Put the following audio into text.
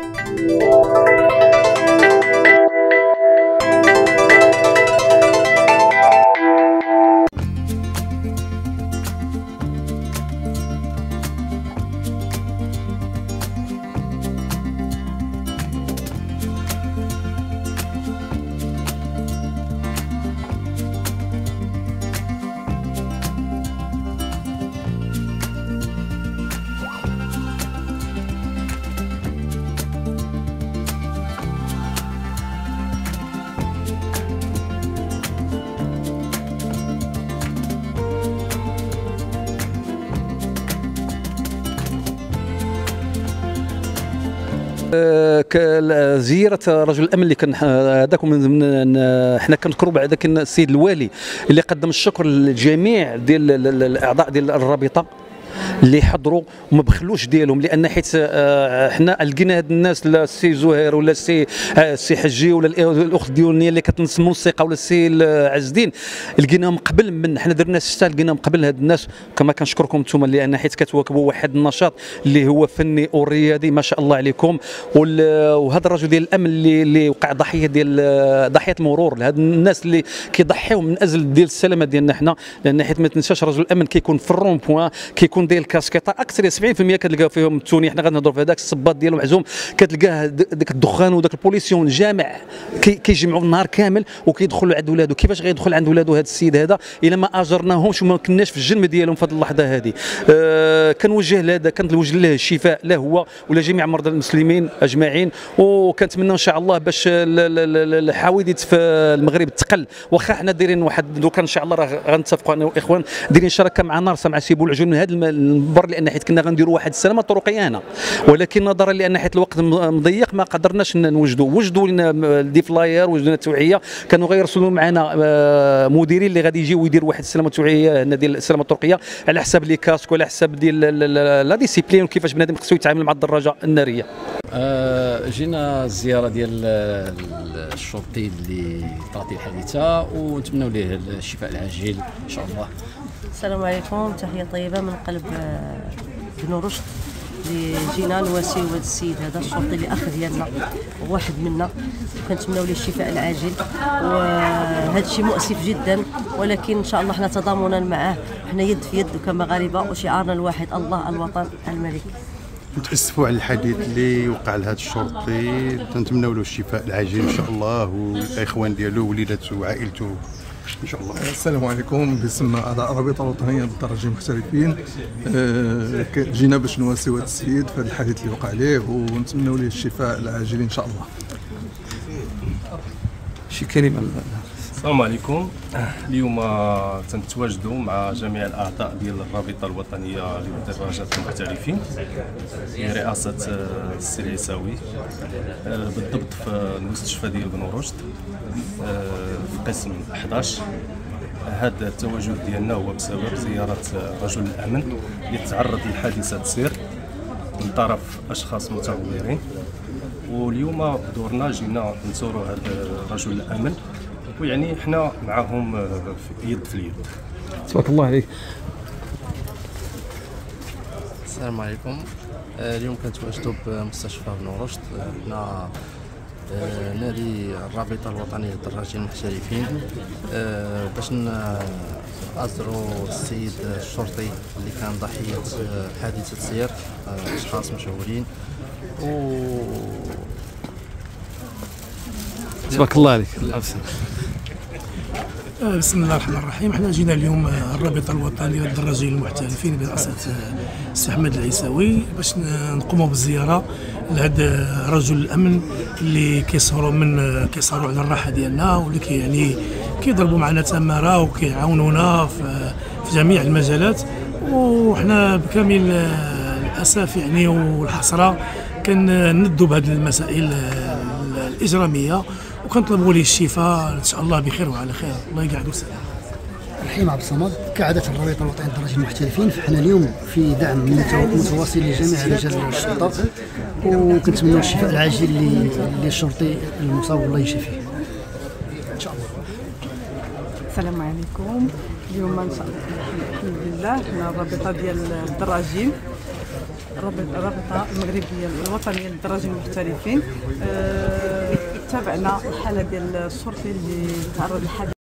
زياره رجل الامن اللي كان هذاك حنا كنذكروا بعد كان السيد الوالي اللي قدم الشكر للجميع ديال الاعضاء ديال الرابطه اللي حضروا وما بخلوش ديالهم، لان حيت حنا لقينا هاد الناس لا السي زهير ولا السي حجي ولا الاخت ديالنا اللي كتنص منسقه ولا السي عز الدين لقيناهم قبل من حنا درنا 6 لقيناهم قبل هاد الناس. كما كنشكركم انتم لان حيت كتواكبوا واحد النشاط اللي هو فني ورياضي ما شاء الله عليكم. وهذا الرجل ديال الامن اللي وقع ضحيه ديال ضحيه المرور، هاد الناس اللي كيضحيو من اجل ديال السلامه ديالنا حنا، لان حيت ما تنساش رجل الامن كيكون في الرون بوان كيكون داير الكاسكيطه اكثر 70% كتلقاو فيهم التوني. حنا غنهضروا في هذاك الصباط ديالو معزوم كتلقاه داك الدخان وداك البوليسيون جامع كيجمعوا النهار كامل وكيدخلوا عند ولادو. كيفاش غيدخل عند ولادو هذا السيد هذا الا ما اجرناهمش وما كناش في الجنب ديالهم في هذه اللحظه هذه؟ كنوجه لهذا كنوجه له الشفاء له هو ولا جميع مرضى المسلمين اجمعين، وكنتمنى ان شاء الله باش الحوادث في المغرب تقل. واخا حنا دايرين واحد دوكا ان شاء الله راه غنتفقوا انا والاخوان دايرين شراكه مع نارسا مع سيبو العجول من هذا المنبر، لان حيت كنا غنديروا واحد السلامه الطرقيه هنا، ولكن نظرا لان حيت الوقت مضيق ما قدرناش وجدوا لنا دي فلاير وجدوا لنا توعيه. كانوا غيرسلوا معنا مديرين اللي غادي يجيو يديروا واحد السلامه التوعيه هنا ديال السلامه الطرقيه على حساب لي كاسك وعلى حساب ديال لا ديسيبلين وكيفاش بنادم خصو يتعامل مع الدراجه الناريه. جينا الزياره ديال الشرطي اللي طاطي الحادثه ونتمنوا ليه الشفاء العاجل ان شاء الله. السلام عليكم، تحيه طيبه من قلب بن رشد اللي جينا نواسيو هذا السيد هذا الشرطي اللي اخ ديالنا وواحد منا، كنتمناو ليه الشفاء العاجل. وهذا الشيء مؤسف جدا، ولكن ان شاء الله حنا تضامنا معاه، حنا يد في يد كمغاربه وشعارنا الواحد الله الوطن الملك. نتاسفوا على الحديث اللي وقع لهذا الشرطي، تنتمناو له الشفاء العاجل ان شاء الله والاخوان ديالو ووليداته وعائلته ان شاء الله. السلام عليكم، باسم اعضاء الرابطه الوطنيه للدراجين المحترفين جينا باش نواسيو هذا السيد في هذا الحادث اللي وقع عليه ونتمنوا ليه الشفاء العاجل ان شاء الله. شي كلمه. السلام عليكم، اليوم تنتواجدوا مع جميع الاعضاء ديال الرابطه الوطنيه للدراجات المحترفين برئاسه السي العيساوي بالضبط في المستشفى ديال بن رشد في قسم 11. هذا التواجد ديالنا هو بسبب زياره رجل الامن اللي تعرض لحادثه سير من طرف اشخاص متهورين، واليوم بدورنا جينا نزوروا هذا رجل الامن، ويعني احنا معهم يد في اليد. تبارك الله عليك. السلام عليكم، اليوم كنتواجدوا بمستشفى بن رشد هنا نادي الرابطه الوطنيه للدراجين المحترفين باش نأزروا السيد الشرطي اللي كان ضحيه حادثه سير اشخاص مشهورين. تبارك الله عليك. بسم الله الرحمن الرحيم. احنا جينا اليوم الرابطه الوطنيه للدراجين المحترفين برئاسه السي احمد العيساوي باش نقوموا بالزياره لهذا رجل الامن اللي كيسهروا على الراحه ديالنا، واللي يعني كيضربوا معنا تماره وكيعاونونا في جميع المجالات. وحنا بكامل الاسف يعني والحسره كنندوا بهذه المسائل الاجراميه وكنطلبوا ليه الشفاء ان شاء الله بخير وعلى خير. الله يقعدو سلام. رحيم عبد الصمد، كعادة الرابطة الوطنية للدراجين المحترفين، فحنا اليوم في دعم متواصل لجميع رجال الشرطة، وكنتمنوا الشفاء العاجل للشرطي المصاب والله يشفيه ان شاء الله. السلام عليكم، اليوم ان شاء الله الحمد لله حنا الرابطة ديال الدراجين الرابطه المغربيه الوطنيه للدراجين المحترفين. تابعنا الحاله ديال الشرطي اللي تعرض لحادث